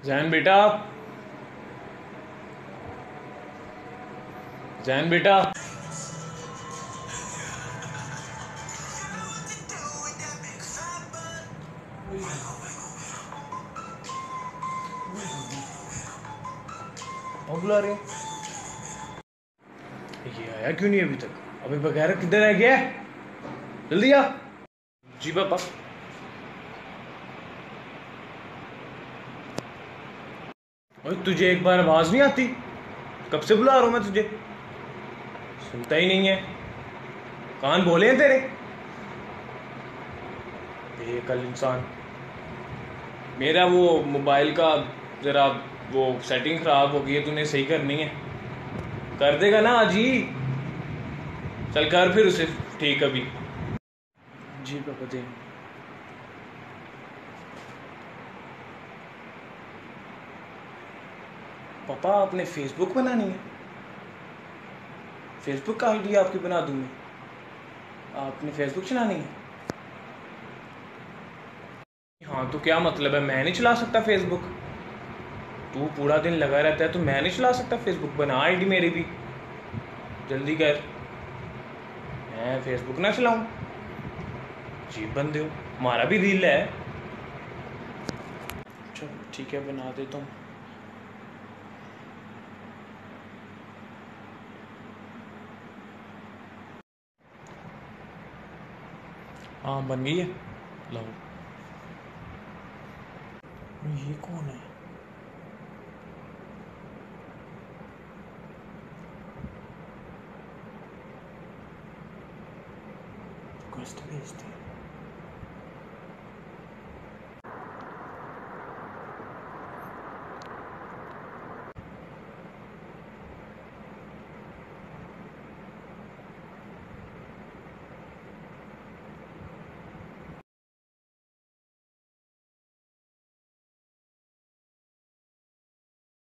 जैन बेटा, जैन बेटा। बुला रहे ये आया क्यों नहीं अभी तक? अभी बगैर किधर रह गया? जल्दी आ। जी पापा। ओए तुझे एक बार आवाज नहीं आती? कब से बुला रहा हूं मैं तुझे, सुनता ही नहीं है। कान बोले हैं तेरे? बेअकल इंसान। मेरा वो मोबाइल का जरा वो सेटिंग खराब हो गई है, तूने सही करनी है। कर देगा ना आज ही? चल कर फिर उसे ठीक अभी। जी पापा जी। पापा आपने फेसबुक बनानी है? फेसबुक का आईडी आपकी बना दूं मैं? आपने फेसबुक चलानी है? हाँ तो क्या मतलब है, मैं नहीं चला सकता फेसबुक? तू पूरा दिन लगा रहता है तो मैं नहीं चला सकता फेसबुक? बना आईडी मेरी भी, जल्दी कर। मैं फेसबुक ना चलाऊं? अजीब बंदे हो, हमारा भी रील है। चलो ठीक है, बना देता हूँ। हाँ बन गई है, लो। ये कौन है? रिक्वेस्ट भेजते हैं।